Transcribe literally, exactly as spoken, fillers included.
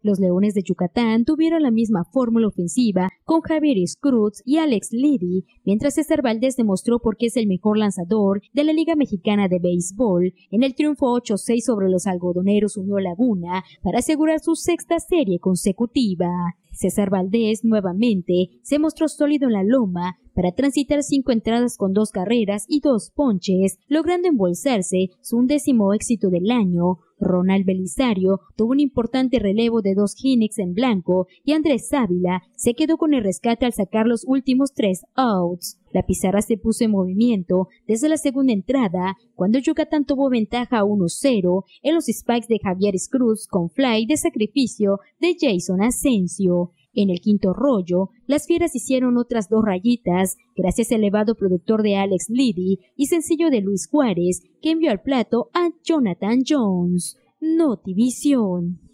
Los Leones de Yucatán tuvieron la misma fórmula ofensiva con Javier Scruggs y Alex Liddy, mientras César Valdés demostró por qué es el mejor lanzador de la Liga Mexicana de Béisbol en el triunfo ocho seis sobre los algodoneros Unión Laguna para asegurar su sexta serie consecutiva. César Valdés nuevamente se mostró sólido en la loma para transitar cinco entradas con dos carreras y dos ponches, logrando embolsarse su undécimo éxito del año. Ronald Belisario tuvo un importante relevo de dos innings en blanco y Andrés Ávila se quedó con el rescate al sacar los últimos tres outs. La pizarra se puso en movimiento desde la segunda entrada, cuando Yucatán tuvo ventaja uno cero en los spikes de Javier Scruggs con fly de sacrificio de Jason Asensio. En el quinto rollo, las Fieras hicieron otras dos rayitas, gracias al elevado productor de Alex Liddy y sencillo de Luis Juárez, que envió al plato a Jonathan Jones. Notivisión.